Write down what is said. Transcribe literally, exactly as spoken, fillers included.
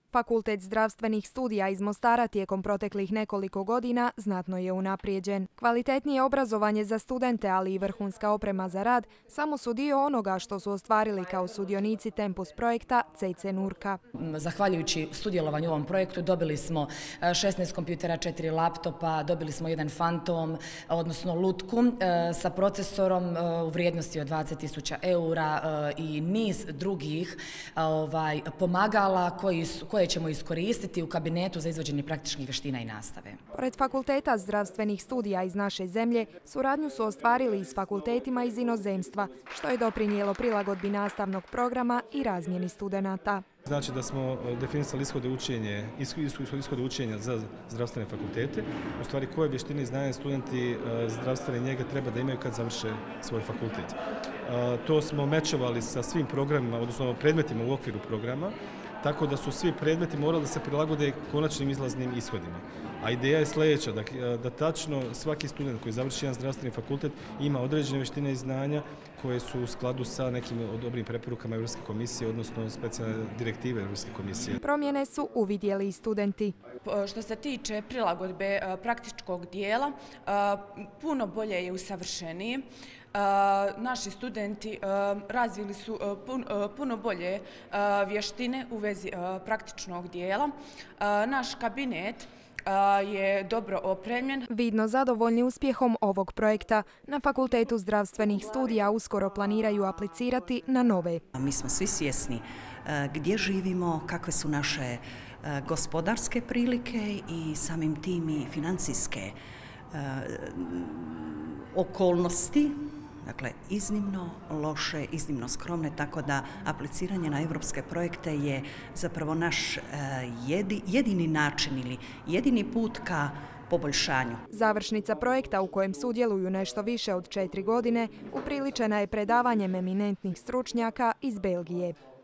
Fakultet zdravstvenih studija iz Mostara tijekom proteklih nekoliko godina znatno je unaprijeđen. Kvalitetnije obrazovanje za studente, ali i vrhunska oprema za rad, samo su dio onoga što su ostvarili kao sudionici Tempus projekta C C Nurka. Zahvaljujući sudjelovanju u ovom projektu dobili smo šesnaest kompjutera, četiri laptopa, dobili smo jedan Fantom, odnosno lutku sa procesorom u vrijednosti od dvadeset tisuća eura i niz drugih ovaj, pomagala koji su koje ćemo iskoristiti u kabinetu za izvođenje praktičnih vještina i nastave. Pored Fakulteta zdravstvenih studija iz naše zemlje, suradnju su ostvarili i s fakultetima iz inozemstva, što je doprinijelo prilagodbi nastavnog programa i razmjeni studenata. Znači da smo definisali ishode učenja, ishode učenja za zdravstvene fakultete, u stvari koje vještine i znanja studenti zdravstvene njege treba da imaju kad završe svoj fakultet. To smo mečovali sa svim programima, odnosno predmetima u okviru programa, tako da su svi predmeti morali da se prilagode konačnim izlaznim ishodima. A ideja je sljedeća, da, da tačno svaki student koji završi jedan zdravstveni fakultet ima određene vještine i znanja koje su u skladu sa nekim dobrim preporukama Europske komisije, odnosno specijalne direktive Europske komisije. Promjene su uvidjeli i studenti. Što se tiče prilagodbe praktičkog dijela, puno bolje je usavršeniji. Naši studenti razvili su puno bolje vještine u vezi praktičnog dijela. Naš kabinet je dobro opremljen. Vidno zadovoljni uspjehom ovog projekta, na Fakultetu zdravstvenih studija uskoro planiraju aplicirati na nove. Mi smo svi svjesni gdje živimo, kakve su naše gospodarske prilike i samim tim i financijske okolnosti. Dakle, iznimno loše, iznimno skromne, tako da apliciranje na evropske projekte je zapravo naš jedini način ili jedini put ka poboljšanju. Završnica projekta u kojem sudjeluju nešto više od četiri godine upriličena je predavanjem eminentnih stručnjaka iz Belgije.